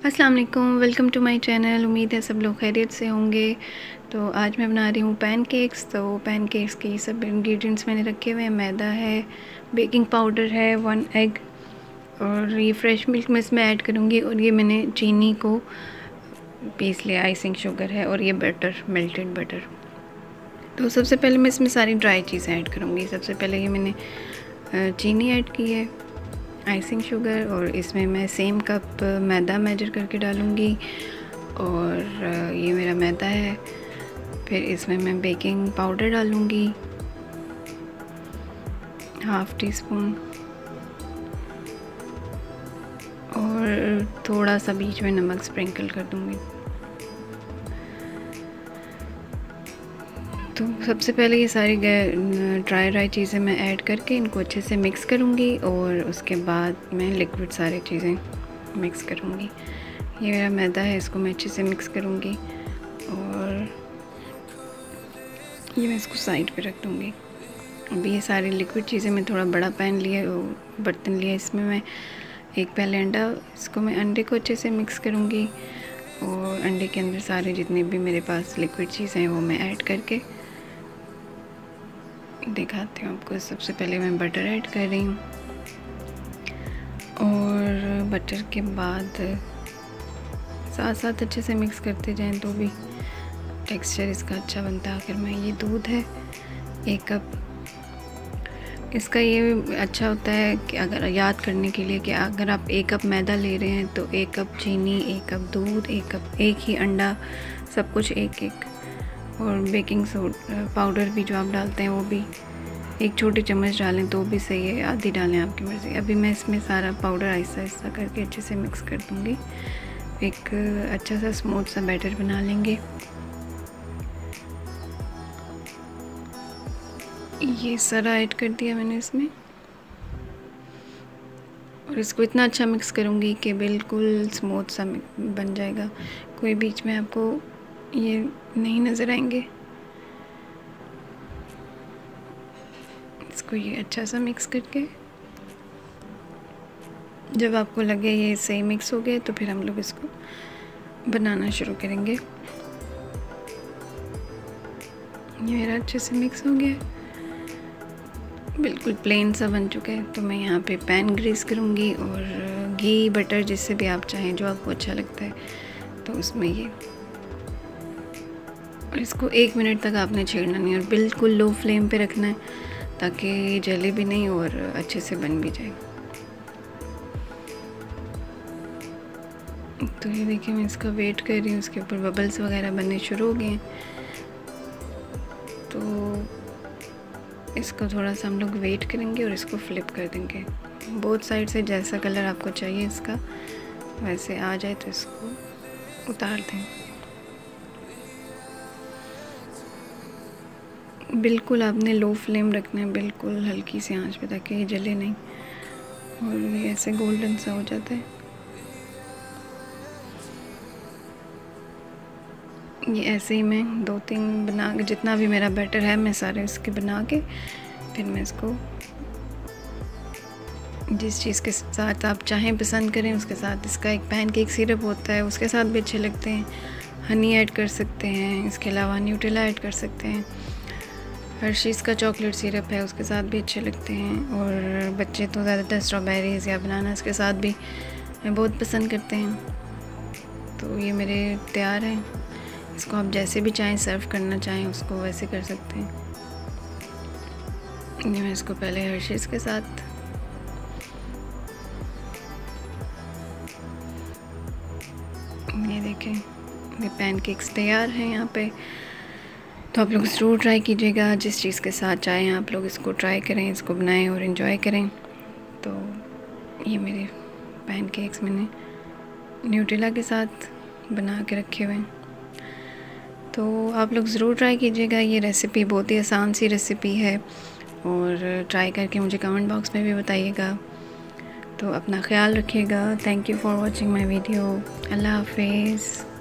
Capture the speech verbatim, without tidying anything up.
अस्सलाम वालेकुम, welcome to my channel. उम्मीद है सब लोग खैरियत से होंगे। तो आज मैं बना रही हूँ पैनकेक्स। तो पैनकेक्स के सब इंग्रेडिएंट्स मैंने रखे हुए हैं। मैदा है, बेकिंग पाउडर है, वन एग और ये फ्रेश मिल्क मैं इसमें ऐड करूँगी। और ये मैंने चीनी को पीस लिया, आइसिंग शुगर है और ये बटर, मेल्टेड बटर। तो सबसे पहले मैं इसमें सारी ड्राई चीज़ें ऐड करूँगी। सबसे पहले ये मैंने चीनी ऐड की है, आइसिंग शुगर, और इसमें मैं सेम कप मैदा मेजर करके डालूँगी। और ये मेरा मैदा है। फिर इसमें मैं बेकिंग पाउडर डालूँगी हाफ़ टी स्पून, और थोड़ा सा बीच में नमक स्प्रिंकल कर दूँगी। तो सबसे पहले ये सारी ड्राई ड्राई चीज़ें मैं ऐड करके इनको अच्छे से मिक्स करूँगी, और उसके बाद मैं लिक्विड सारी चीज़ें मिक्स करूँगी। ये मेरा मैदा है, इसको मैं अच्छे से मिक्स करूँगी और ये मैं इसको साइड पे रख दूँगी। अभी ये सारी लिक्विड चीज़ें, मैं थोड़ा बड़ा पैन लिया, बर्तन लिया, इसमें मैं एक पहले अंडा, इसको मैं अंडे को अच्छे से मिक्स करूँगी और अंडे के अंदर सारे जितने भी मेरे पास लिक्विड चीज़ें हैं वो मैं ऐड करके दिखाती हूँ आपको। सबसे पहले मैं बटर ऐड कर रही हूँ, और बटर के बाद साथ साथ अच्छे से मिक्स करते जाएं तो भी टेक्सचर इसका अच्छा बनता है। आखिर में ये दूध है एक कप। इसका ये अच्छा होता है कि अगर याद करने के लिए कि अगर आप एक कप मैदा ले रहे हैं तो एक कप चीनी, एक कप दूध, एक कप एक ही अंडा, सब कुछ एक एक। और बेकिंग सोडा पाउडर भी जो आप डालते हैं वो भी एक छोटी चम्मच डालें तो भी सही है, आधी डालें आपकी मर्ज़ी। अभी मैं इसमें सारा पाउडर आहिस्ता आहिस्ता करके अच्छे से मिक्स कर दूँगी। एक अच्छा सा स्मूथ सा बैटर बना लेंगे। ये सारा ऐड कर दिया मैंने इसमें, और इसको इतना अच्छा मिक्स करूँगी कि बिल्कुल स्मूथ सा बन जाएगा। कोई बीच में आपको ये नहीं नज़र आएंगे। इसको ये अच्छा सा मिक्स करके जब आपको लगे ये सही मिक्स हो गया तो फिर हम लोग इसको बनाना शुरू करेंगे। ये मेरा अच्छे से मिक्स हो गया, बिल्कुल प्लेन सा बन चुका है। तो मैं यहाँ पे पैन ग्रीस करूँगी और घी, बटर, जिससे भी आप चाहें, जो आपको अच्छा लगता है, तो उसमें ये, और इसको एक मिनट तक आपने छेड़ना नहीं और बिल्कुल लो फ्लेम पे रखना है ताकि ये जले भी नहीं और अच्छे से बन भी जाए। तो ये देखिए मैं इसका वेट कर रही हूँ, इसके ऊपर बबल्स वगैरह बनने शुरू हो गए हैं। तो इसको थोड़ा सा हम लोग वेट करेंगे और इसको फ्लिप कर देंगे। बोथ साइड से जैसा कलर आपको चाहिए इसका वैसे आ जाए तो इसको उतार दें। बिल्कुल आपने लो फ्लेम रखना है, बिल्कुल हल्की सी आंच पे, ताकि ये जले नहीं और ये ऐसे गोल्डन सा हो जाता है। ये ऐसे ही मैं दो तीन बना के, जितना भी मेरा बैटर है मैं सारे इसके बना के फिर मैं इसको जिस चीज़ के साथ आप चाहें पसंद करें उसके साथ, इसका एक पैनकेक सिरप होता है उसके साथ भी अच्छे लगते हैं। हनी ऐड कर सकते हैं, इसके अलावा न्यूटेला ऐड कर सकते हैं। हर्शीज़ का चॉकलेट सिरप है उसके साथ भी अच्छे लगते हैं। और बच्चे तो ज़्यादातर स्ट्रॉबेरीज़ या बनानास के साथ भी बहुत पसंद करते हैं। तो ये मेरे तैयार हैं। इसको आप जैसे भी चाहें सर्व करना चाहें उसको वैसे कर सकते हैं। ये मैं इसको पहले हर्शीज़ के साथ, ये देखें ये पैनकेक्स तैयार हैं यहाँ पे। तो आप लोग ज़रूर ट्राई कीजिएगा, जिस चीज़ के साथ चाहें आप लोग इसको ट्राई करें, इसको बनाएं और इन्जॉय करें। तो ये मेरे पैनकेक्स मैंने न्यूटेला के साथ बना के रखे हुए हैं। तो आप लोग ज़रूर ट्राई कीजिएगा। ये रेसिपी बहुत ही आसान सी रेसिपी है, और ट्राई करके मुझे कमेंट बॉक्स में भी बताइएगा। तो अपना ख्याल रखिएगा। Thank you for watching my video. अल्लाह हाफिज़।